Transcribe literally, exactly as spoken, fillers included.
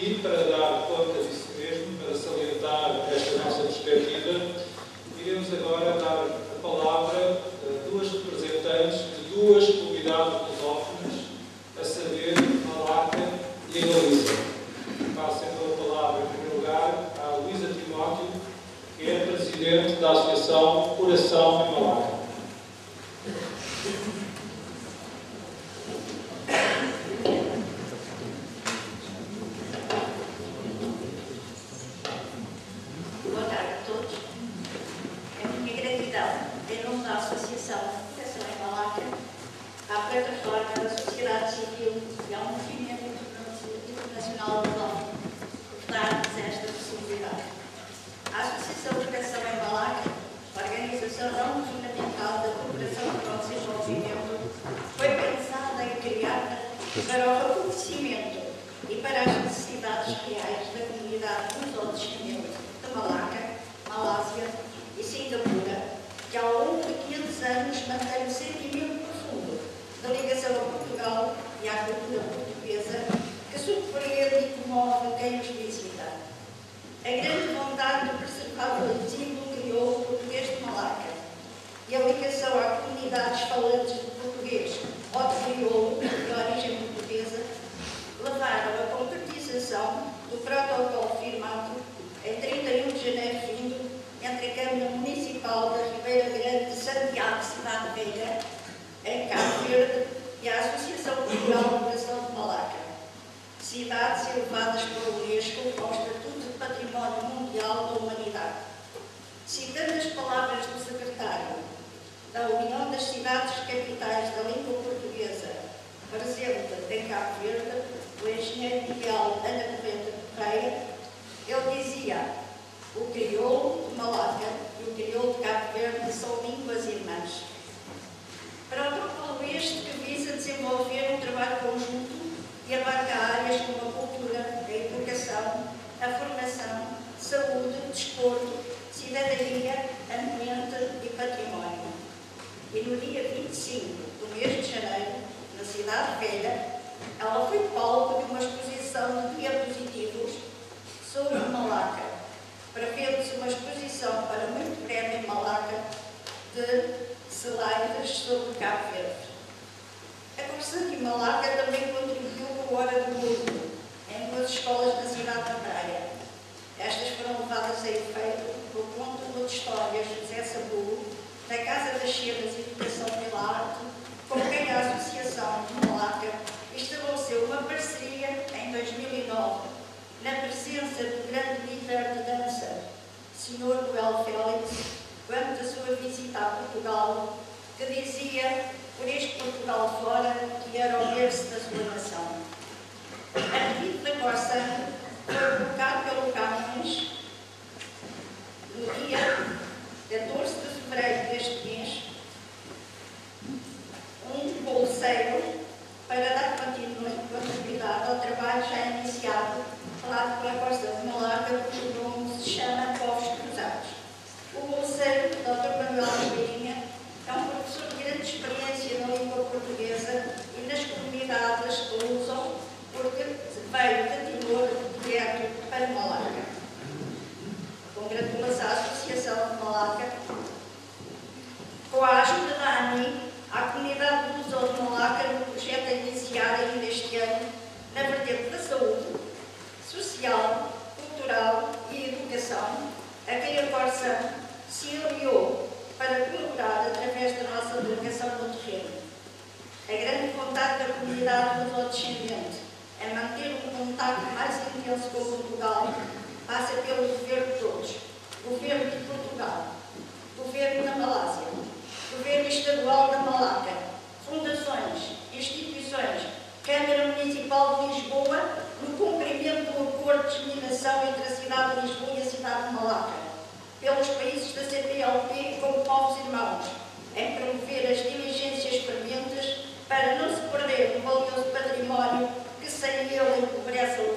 E, para dar conta disso mesmo, para salientar esta nossa perspectiva, iremos agora dar a palavra a duas representantes de duas comunidades lusófonas, a saber, Malaca e a Galiza. Passo então a palavra, em primeiro lugar, à Luísa Timóteo, que é presidente da Associação Coração em Malaca. Boa tarde a todos. É minha gratidão, em nome da Associação Coração em Malaca, à plataforma da sociedade civil e ao movimento internacional lusófono por dar-nos esta possibilidade. A Associação Coração em Malaca, organização não governamental da cooperação para o desenvolvimento, foi pensada em criar para o reconhecimento e para as necessidades reais da comunidade luso-descendente de Malaca, Malásia e Singapura, que ao longo de quinhentos anos mantém um sentimento profundo da ligação a Portugal e à cultura portuguesa, que surpreende e comove quem os visita. A grande vontade de preservar o símbolo crioulo português de Malaca e a ligação a comunidades falantes de português ou de crioulo de origem portuguesa levaram à concretização do protocolo firmado em trinta e um de janeiro vindo entre a Câmara Municipal da Ribeira Grande de Santiago, Cidade Velha, em Cabo Verde, e a Associação Cultural de Coração de Malaca, cidades elevadas pela Unesco ao Estatuto de Património Mundial da Humanidade. Citando as palavras do secretário da União das Cidades Capitais da Língua Portuguesa, presente em Cabo Verde, o engenheiro Miguel Ana Corrente Correia, ele dizia: o crioulo de Malaca e o crioulo de Cabo Verde são línguas irmãs. Protocolo este que visa desenvolver um trabalho conjunto e abarca áreas como a cultura, a educação, a formação, saúde, desporto, cidadania, ambiente e património. E no dia vinte e cinco do mês de janeiro, na Cidade Velha, ela foi palco de uma exposição de diapositivos sobre Malaca, prevendo-se uma exposição para muito breve em Malaca de slides sobre Cabo Verde. A Coração de Malaca também contribuiu com a Hora do Mundo em duas escolas da cidade da Praia. Estas foram levadas a efeito pelo conto de histórias José Sabulo, da Casa das Cenas e Educação pela Arte, com quem a Associação de Malaca estabeleceu uma parceria em dois mil e nove, na presença do grande líder de dança, senhor Noel Félix, quando da sua visita a Portugal, que dizia, por este Portugal fora, que era o berço da sua nação. A pedido da Coração foi colocado pelo Camões no dia catorze de fevereiro deste mês um bolseiro para dar continuidade ao trabalho já iniciado, falado pela Coração de Malaca, cujo nome se chama Povos Cruzados. O bolseiro, doutor Manuel Ribeirinha, é um professor de grande experiência na língua portuguesa e nas comunidades que usam, porque veio de Timor direto para Malaca. Congratula-se à Associação de Malaca. Com a ajuda da ANI, a comunidade luso de Malaca no projeto a iniciar ainda este ano na vertente da saúde, social, cultural e educação, a quem a Coração se aliou para colaborar através da nossa delegação no terreno. A grande vontade da comunidade luso-descendente é manter um contato mais intenso com Portugal passa pelo governo de todos, governo de Portugal, governo da Malásia, governo estadual da Malaca, fundações, instituições, Câmara Municipal de Lisboa, no cumprimento do acordo de discriminação entre a cidade de Lisboa e a cidade de Malaca, pelos países da C P L P como povos irmãos, em promover as diligências pertinentes para não se perder o valioso património que sem ele empobrece a